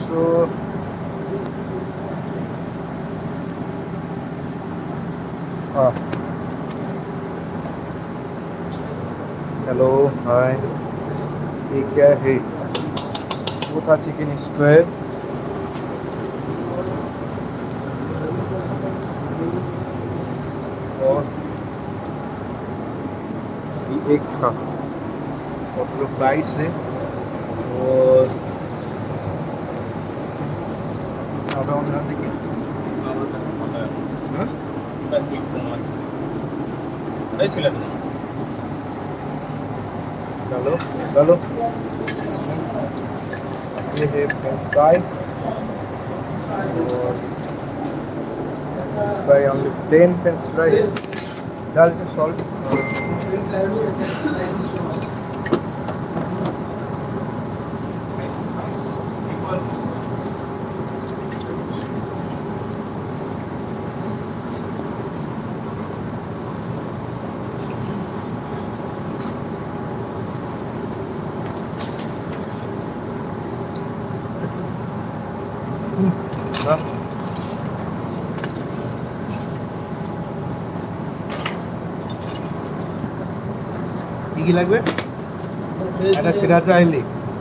So hello hi, ये क्या है? वो था चिकन स्क्वायर, और ये एक हाँ और फ्राइस है, और देखिए चलो चलो, ये है फ्रेंच फ्राई, और fry only plain French fry, डाल के सॉल्ट। কি লাগবে? এটা সিরাচা আইলি,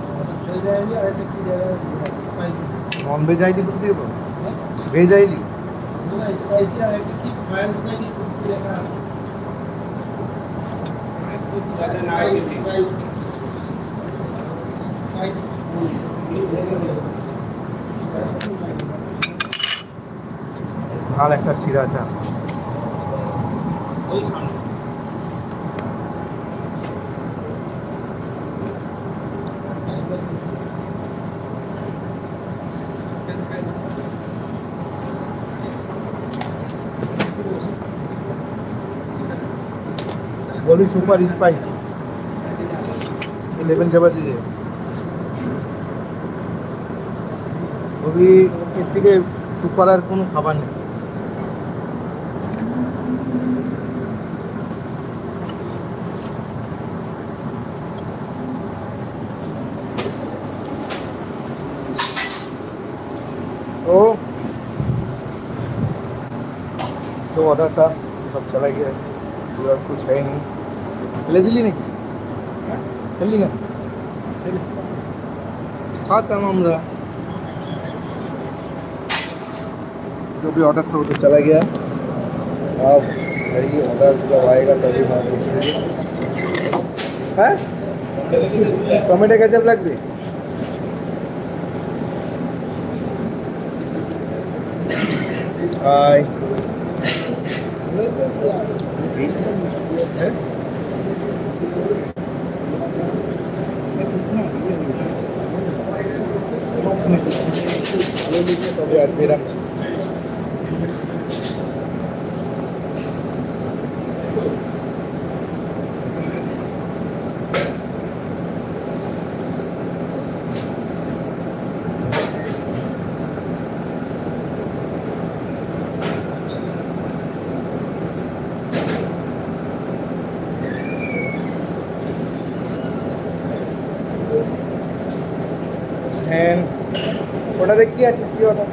নন ভেজ আইলি কত দিব? ভেজ আইলি স্পাইসি, আর একটা কি ফ্রাইস নাকি কিছু লেখা আছে, ভাল একটা সিরাচা। बोली सुपर स्पाइस 1170 अभी এর থেকে সুপার আর কোনো খাবার নেই। तो जो ऑर्डर था सब चला गया, और कुछ है नहीं। ले दिल्ली नहीं दिल्ली का खाता मामला, जो भी ऑर्डर था वो तो चला गया। अब ये ऑर्डर जब आएगा तभी हम देखेंगे। हैं टमेटो केचप লাগবে? हाय তবে আর বেরাচ্ছি। ওটা দেখ কি আছে, কি ওটা?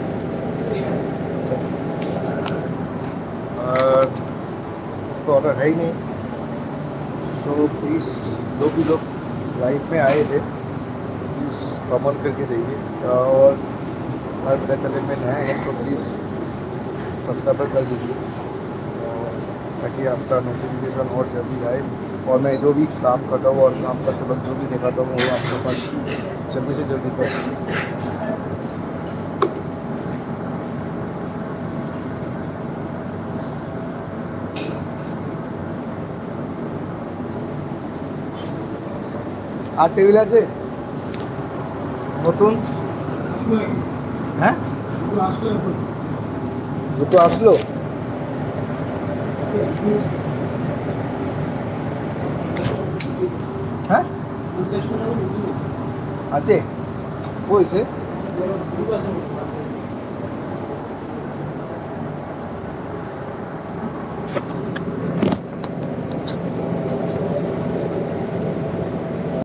कुछ तो ऑर्डर है ही नहीं। तो प्लीज़ जो भी लोग लाइव में आए थे प्लीज़ कमेंट करके जाइए, और अगर मेरा चैनल में नया है तो प्लीज़ सब्सक्राइब कर दीजिए, ताकि आपका नोटिफिकेशन और जल्दी आए, और मैं जो भी काम करता हूँ और काम करते वक्त जो भी दिखाता हूँ वो आपके पास जल्दी से जल्दी कर सकूँ। আর টেবিল আছে নতুন? হ্যাঁ দুটো আসলো। হ্যাঁ আছে কইছে